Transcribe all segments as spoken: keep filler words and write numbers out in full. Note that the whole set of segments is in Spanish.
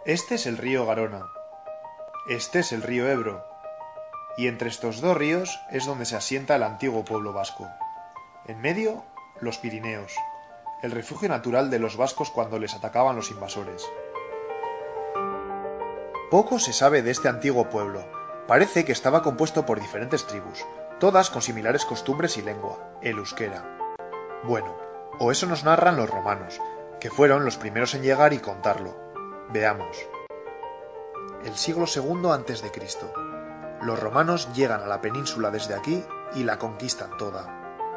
Este es el río Garona. Este es el río Ebro. Y entre estos dos ríos es donde se asienta el antiguo pueblo vasco. En medio, los Pirineos, el refugio natural de los vascos cuando les atacaban los invasores. Poco se sabe de este antiguo pueblo. Parece que estaba compuesto por diferentes tribus, todas con similares costumbres y lengua, el euskera. Bueno, o eso nos narran los romanos, que fueron los primeros en llegar y contarlo. Veamos. El siglo segundo antes de Cristo. Los romanos llegan a la península desde aquí y la conquistan toda.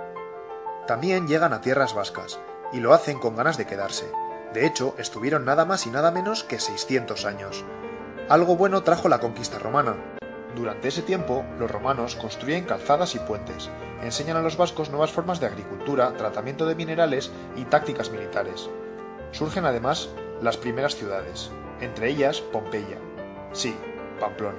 También llegan a tierras vascas, y lo hacen con ganas de quedarse. De hecho, estuvieron nada más y nada menos que seiscientos años. Algo bueno trajo la conquista romana. Durante ese tiempo, los romanos construyen calzadas y puentes, enseñan a los vascos nuevas formas de agricultura, tratamiento de minerales y tácticas militares. Surgen además las primeras ciudades, entre ellas Pompeya. Sí, Pamplona.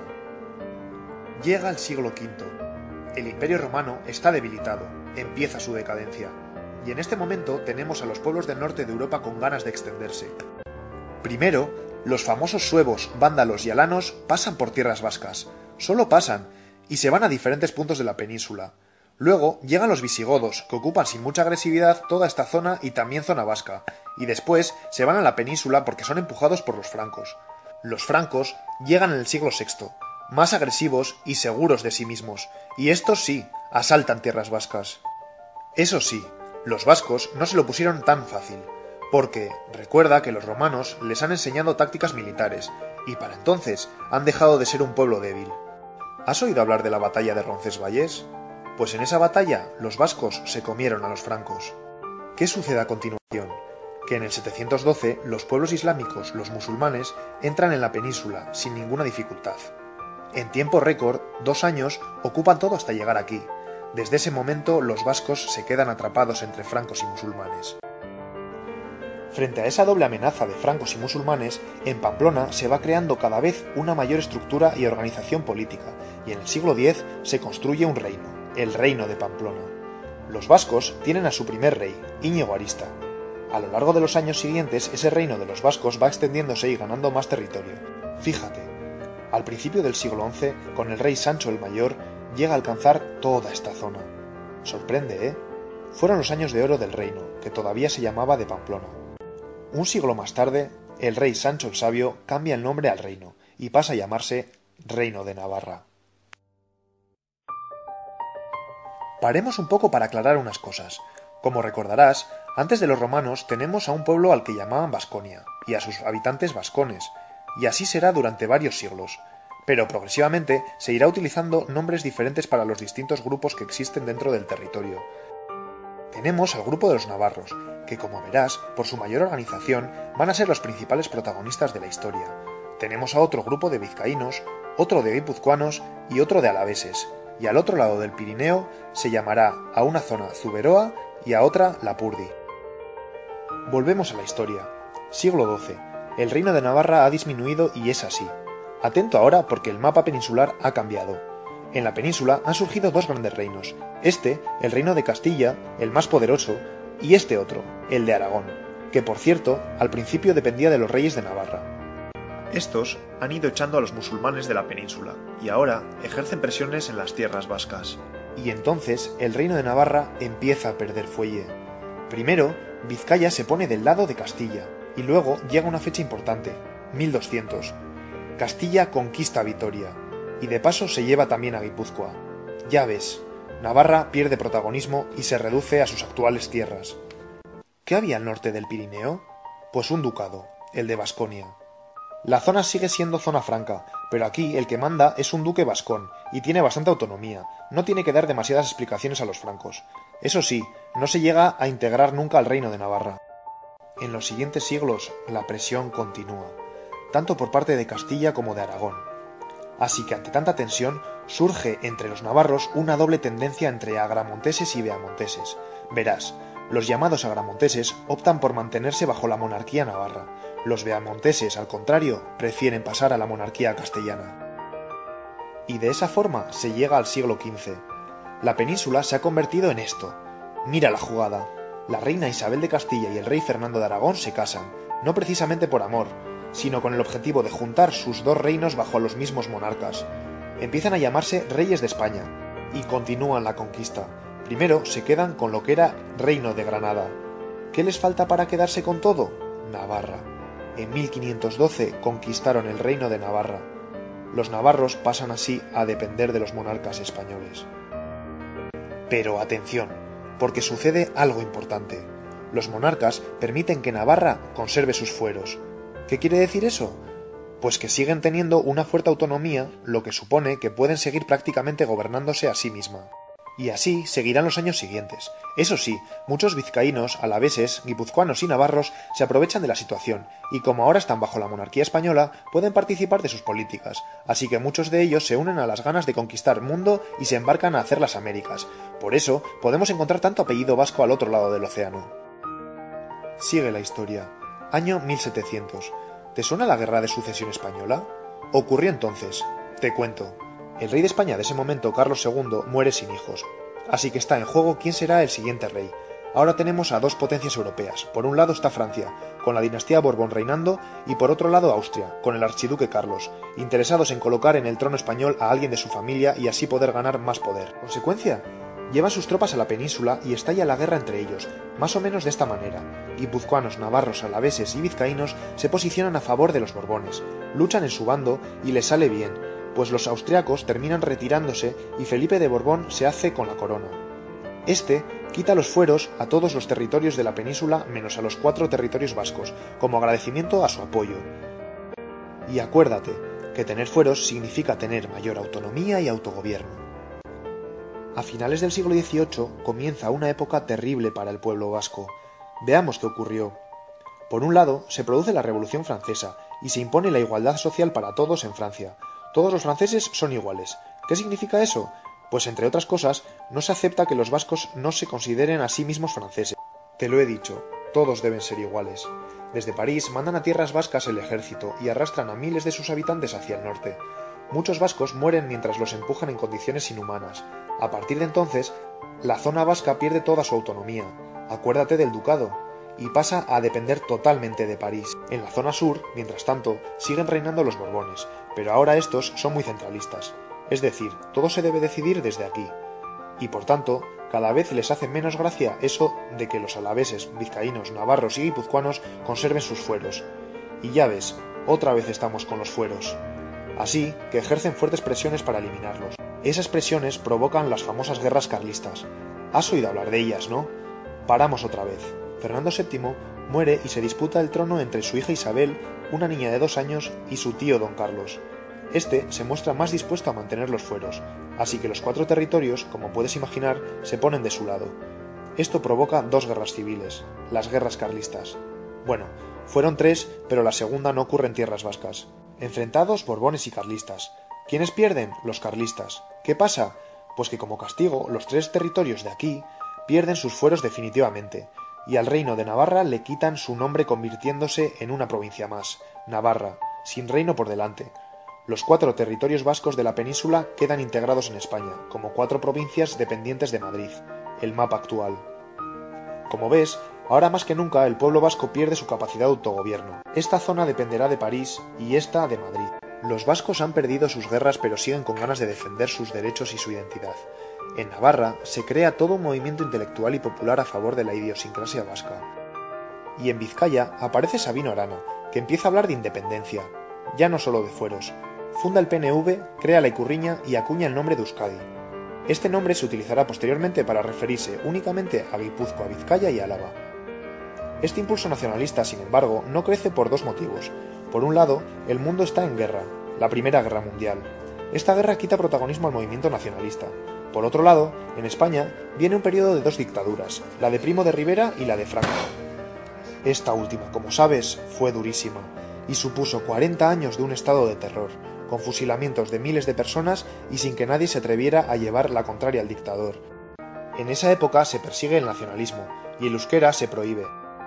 Llega el siglo quinto. El Imperio Romano está debilitado, empieza su decadencia, y en este momento tenemos a los pueblos del norte de Europa con ganas de extenderse. Primero, los famosos suevos, vándalos y alanos pasan por tierras vascas, solo pasan, y se van a diferentes puntos de la península. Luego llegan los visigodos, que ocupan sin mucha agresividad toda esta zona y también zona vasca, y después se van a la península porque son empujados por los francos. Los francos llegan en el siglo sexto, más agresivos y seguros de sí mismos, y estos sí, asaltan tierras vascas. Eso sí, los vascos no se lo pusieron tan fácil, porque recuerda que los romanos les han enseñado tácticas militares, y para entonces han dejado de ser un pueblo débil. ¿Has oído hablar de la batalla de Roncesvalles? Pues en esa batalla los vascos se comieron a los francos. ¿Qué sucede a continuación? Que en el setecientos doce los pueblos islámicos, los musulmanes, entran en la península sin ninguna dificultad. En tiempo récord, dos años, ocupan todo hasta llegar aquí. Desde ese momento los vascos se quedan atrapados entre francos y musulmanes. Frente a esa doble amenaza de francos y musulmanes, en Pamplona se va creando cada vez una mayor estructura y organización política, y en el siglo diez se construye un reino, el Reino de Pamplona. Los vascos tienen a su primer rey, Íñigo Arista. A lo largo de los años siguientes, ese reino de los vascos va extendiéndose y ganando más territorio. Fíjate, al principio del siglo once, con el rey Sancho el Mayor, llega a alcanzar toda esta zona. Sorprende, ¿eh? Fueron los años de oro del reino, que todavía se llamaba de Pamplona. Un siglo más tarde, el rey Sancho el Sabio cambia el nombre al reino, y pasa a llamarse Reino de Navarra. Paremos un poco para aclarar unas cosas. Como recordarás, antes de los romanos tenemos a un pueblo al que llamaban Vasconia, y a sus habitantes vascones, y así será durante varios siglos, pero progresivamente se irá utilizando nombres diferentes para los distintos grupos que existen dentro del territorio. Tenemos al grupo de los navarros, que como verás, por su mayor organización, van a ser los principales protagonistas de la historia. Tenemos a otro grupo de vizcaínos, otro de guipuzcoanos y otro de alaveses, y al otro lado del Pirineo se llamará a una zona Zuberoa y a otra Lapurdi. Volvemos a la historia. Siglo doce. El reino de Navarra ha disminuido y es así. Atento ahora porque el mapa peninsular ha cambiado. En la península han surgido dos grandes reinos, este, el reino de Castilla, el más poderoso, y este otro, el de Aragón, que por cierto, al principio dependía de los reyes de Navarra. Estos han ido echando a los musulmanes de la península, y ahora ejercen presiones en las tierras vascas. Y entonces el reino de Navarra empieza a perder fuelle. Primero, Vizcaya se pone del lado de Castilla, y luego llega una fecha importante, mil doscientos. Castilla conquista Vitoria, y de paso se lleva también a Guipúzcoa. Ya ves, Navarra pierde protagonismo y se reduce a sus actuales tierras. ¿Qué había al norte del Pirineo? Pues un ducado, el de Vasconia. La zona sigue siendo zona franca, pero aquí el que manda es un duque vascón, y tiene bastante autonomía, no tiene que dar demasiadas explicaciones a los francos. Eso sí, no se llega a integrar nunca al reino de Navarra. En los siguientes siglos, la presión continúa, tanto por parte de Castilla como de Aragón. Así que ante tanta tensión, surge entre los navarros una doble tendencia entre agramonteses y beamonteses. Verás, los llamados agramonteses optan por mantenerse bajo la monarquía navarra. Los beamonteses, al contrario, prefieren pasar a la monarquía castellana. Y de esa forma se llega al siglo quince. La península se ha convertido en esto. Mira la jugada. La reina Isabel de Castilla y el rey Fernando de Aragón se casan, no precisamente por amor, sino con el objetivo de juntar sus dos reinos bajo los mismos monarcas. Empiezan a llamarse reyes de España, y continúan la conquista. Primero se quedan con lo que era Reino de Granada. ¿Qué les falta para quedarse con todo? Navarra. En mil quinientos doce conquistaron el Reino de Navarra. Los navarros pasan así a depender de los monarcas españoles. Pero atención, porque sucede algo importante. Los monarcas permiten que Navarra conserve sus fueros. ¿Qué quiere decir eso? Pues que siguen teniendo una fuerte autonomía, lo que supone que pueden seguir prácticamente gobernándose a sí misma. Y así seguirán los años siguientes. Eso sí, muchos vizcaínos, alaveses, guipuzcoanos y navarros se aprovechan de la situación, y como ahora están bajo la monarquía española, pueden participar de sus políticas, así que muchos de ellos se unen a las ganas de conquistar mundo y se embarcan a hacer las Américas. Por eso, podemos encontrar tanto apellido vasco al otro lado del océano. Sigue la historia. Año mil setecientos. ¿Te suena la Guerra de Sucesión Española? Ocurrió entonces. Te cuento. El rey de España de ese momento, Carlos segundo, muere sin hijos. Así que está en juego quién será el siguiente rey. Ahora tenemos a dos potencias europeas. Por un lado está Francia, con la dinastía Borbón reinando, y por otro lado Austria, con el archiduque Carlos, interesados en colocar en el trono español a alguien de su familia y así poder ganar más poder. ¿Consecuencia? Llevan sus tropas a la península y estalla la guerra entre ellos, más o menos de esta manera. Guipuzcoanos, navarros, alaveses y vizcaínos se posicionan a favor de los Borbones, luchan en su bando y les sale bien, pues los austriacos terminan retirándose y Felipe de Borbón se hace con la corona. Este quita los fueros a todos los territorios de la península menos a los cuatro territorios vascos, como agradecimiento a su apoyo. Y acuérdate que tener fueros significa tener mayor autonomía y autogobierno. A finales del siglo dieciocho comienza una época terrible para el pueblo vasco. Veamos qué ocurrió. Por un lado, se produce la Revolución Francesa y se impone la igualdad social para todos en Francia. Todos los franceses son iguales. ¿Qué significa eso? Pues entre otras cosas, no se acepta que los vascos no se consideren a sí mismos franceses. Te lo he dicho, todos deben ser iguales. Desde París mandan a tierras vascas el ejército y arrastran a miles de sus habitantes hacia el norte. Muchos vascos mueren mientras los empujan en condiciones inhumanas. A partir de entonces, la zona vasca pierde toda su autonomía. Acuérdate del ducado. Y pasa a depender totalmente de París. En la zona sur, mientras tanto, siguen reinando los Borbones, pero ahora estos son muy centralistas. Es decir, todo se debe decidir desde aquí. Y por tanto, cada vez les hace menos gracia eso de que los alaveses, vizcaínos, navarros y guipuzcoanos conserven sus fueros. Y ya ves, otra vez estamos con los fueros. Así que ejercen fuertes presiones para eliminarlos. Esas presiones provocan las famosas guerras carlistas. Has oído hablar de ellas, ¿no? Paramos otra vez. Fernando séptimo muere y se disputa el trono entre su hija Isabel, una niña de dos años, y su tío don Carlos. Este se muestra más dispuesto a mantener los fueros, así que los cuatro territorios, como puedes imaginar, se ponen de su lado. Esto provoca dos guerras civiles, las guerras carlistas. Bueno, fueron tres, pero la segunda no ocurre en tierras vascas. Enfrentados Borbones y carlistas. ¿Quiénes pierden? Los carlistas. ¿Qué pasa? Pues que como castigo, los tres territorios de aquí pierden sus fueros definitivamente, y al reino de Navarra le quitan su nombre convirtiéndose en una provincia más, Navarra, sin reino por delante. Los cuatro territorios vascos de la península quedan integrados en España, como cuatro provincias dependientes de Madrid, el mapa actual. Como ves, ahora más que nunca el pueblo vasco pierde su capacidad de autogobierno. Esta zona dependerá de París y esta de Madrid. Los vascos han perdido sus guerras pero siguen con ganas de defender sus derechos y su identidad. En Navarra se crea todo un movimiento intelectual y popular a favor de la idiosincrasia vasca. Y en Vizcaya aparece Sabino Arana, que empieza a hablar de independencia, ya no solo de fueros. Funda el P N V, crea la Ikurriña y acuña el nombre de Euskadi. Este nombre se utilizará posteriormente para referirse únicamente a Guipúzcoa, Vizcaya y Álava. Este impulso nacionalista, sin embargo, no crece por dos motivos. Por un lado, el mundo está en guerra, la Primera Guerra Mundial. Esta guerra quita protagonismo al movimiento nacionalista. Por otro lado, en España viene un periodo de dos dictaduras, la de Primo de Rivera y la de Franco. Esta última, como sabes, fue durísima y supuso cuarenta años de un estado de terror, con fusilamientos de miles de personas y sin que nadie se atreviera a llevar la contraria al dictador. En esa época se persigue el nacionalismo y el euskera se prohíbe.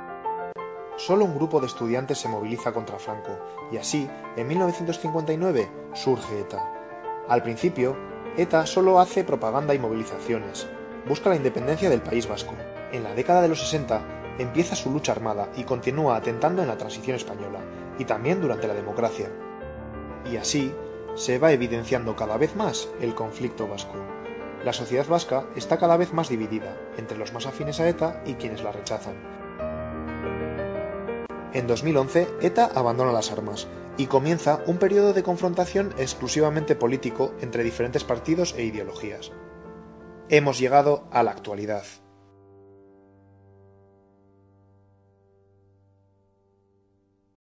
Solo un grupo de estudiantes se moviliza contra Franco y así, en mil novecientos cincuenta y nueve, surge ETA. Al principio, ETA solo hace propaganda y movilizaciones, busca la independencia del País Vasco. En la década de los sesenta, empieza su lucha armada y continúa atentando en la transición española, y también durante la democracia. Y así, se va evidenciando cada vez más el conflicto vasco. La sociedad vasca está cada vez más dividida, entre los más afines a ETA y quienes la rechazan. En dos mil once, ETA abandona las armas, y comienza un periodo de confrontación exclusivamente político entre diferentes partidos e ideologías. Hemos llegado a la actualidad.